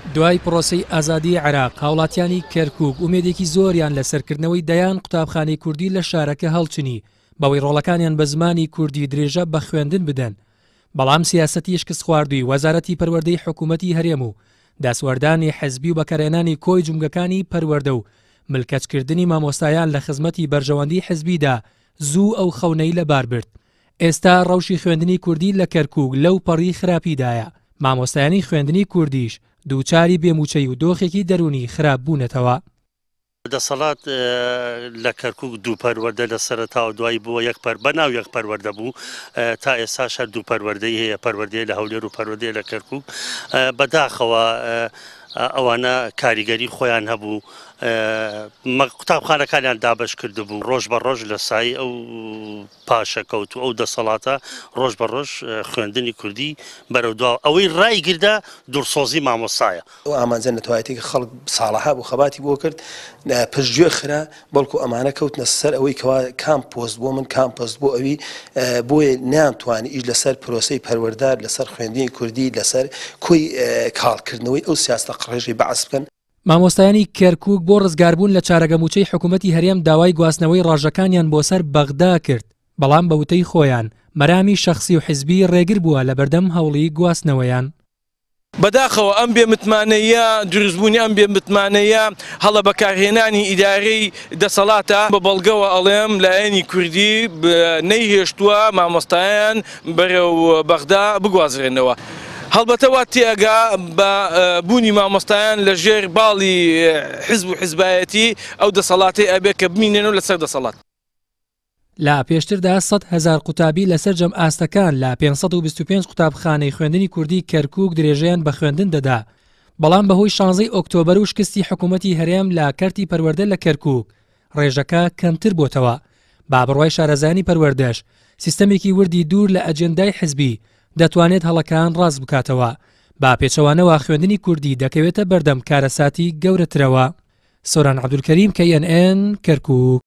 دوای پرۆسەی ئازادی عێراق هاوڵاتیانی کەرکووک ئومێدێکی زۆریان لە سەرکردنەوەی دەیان قوتابخانەی کوردی لە شارەکە هەڵچنی بەوەی ڕۆڵەکانیان بە زمانی کوردی درێژە بە خوێندن بدەن. بەڵام سیاسەتی شکست خواردووی وەزارەتی پەروەردەی حکوومەتی هەرێم و داسوەردانی حەزبی و بەکارهێنانی کۆی جومگەکانی پەروەردە و ملکەچکردنی مامۆستایان لە خزمەتی بەرژەوەندی حزبیدا زوو ئەو خەونەی لەبار برد. ئێستا ڕەوشی خوێندنی کوردی لە کەرکووک لەو پەڕی خراپیدایە. مامۆستایانی خوێندنی کوردیش دووچاری بێموچەی و دۆخێکی دەرونی خراپ بوونەتەوە. دەسەڵات لە کەرکووک دوو پەروەردە لە سەرەتا و دوای بووە یەک بەناو یەک پەروەردە بوو تا ئێستا شەر دوو پەروەردەی هەیە، پەروەردەیە لە هەولێر و پەروەردەیە لە کەرکووک. بەداخەوە ئەوانە کاریگەری خۆیان هەبوو، قوتابخانەکانیان دابش کرده بوو ڕۆژ بە ڕۆژ لە سای ئەو پاشەکەوت و ئەو دەسەڵاتە ڕۆژ بە ڕۆژ خوێندنی کوردی بەرەوداو ئەوەی ڕایگردا دوورسۆزی مامۆستایە. ئەو ئامانجە نەتوانێتی خەڵک ساڵەها بوو خەباتی بۆ کرد پشتگوێ خرا بەڵکو ئەمانە کەوتنە سەر ئەوەی کەوا کام پۆست بۆ من کام پۆست بۆ ئەوی بۆیە ناتوانانی ئیش لەسەر پرۆسەی پەروەردار لەسەر خوێندنی کوردی لەسەر کۆی کاڵکردنەوەی ئەو سیاستە قڕێژی بەعس بکەن. مامۆستایانی کەرکووک بۆ ڕزگاربوون لە چارەگەموچەی حکوومەتی هەرێم داوای گواستنەوەی ڕاژەکانیان بۆ سەر بەغدا کرد، بەڵام بە وتەی خۆیان مەرامی شەخسی و حیزبی ڕێگر بووە لە بەردەم هەوڵی گواستنەوەیان. بەداخەوە ئەم بێمتمانەیە دروستبوونی ئەم بێمتمانەیە هەڵە بەکارهێنانی ئیدارەی دەسەڵاتە بە بەڵگەوە ئەڵێم لایەنی کوردی نەیهێشتووە مامۆستایان بەرەو بەغدا بگوازرێنەوە. هەڵبەتە وا تێگا بە بوونی مامۆستایان لە ژێر باڵی حیزب و حیزبایەتی ئەو دەسەڵاتی ئەبێ کە بمینێنەوە لەسەر دەسەڵات. لە پێشتردا 100,000 قوتابی لەسەر جەم ئاستەکان لە 525 قوتابخانەی خوێندنی کوردی کەرکووک درێژەیان بە خوێندن دەدا، بەڵام بەهۆی 16 ئۆکتۆبەر و شکستی حکوومەتی هەرێم لە کەرتی پەروەردە لە کەرکووک ڕێژەکە کەمتر بۆتەوە. با بڕوای شارەزانی پەروەردەش سیستەمێکی وردی دوور لە ئەجێندای حزبی دەتوانێت هەڵەکان ڕاست بکاتەوە. با پێچەوانەوە خوێندنی کوردی دەکەوێتە بەردەم کارەساتی گەورەترەوە. سۆران عەبدولکەریم KNN کەرکووک.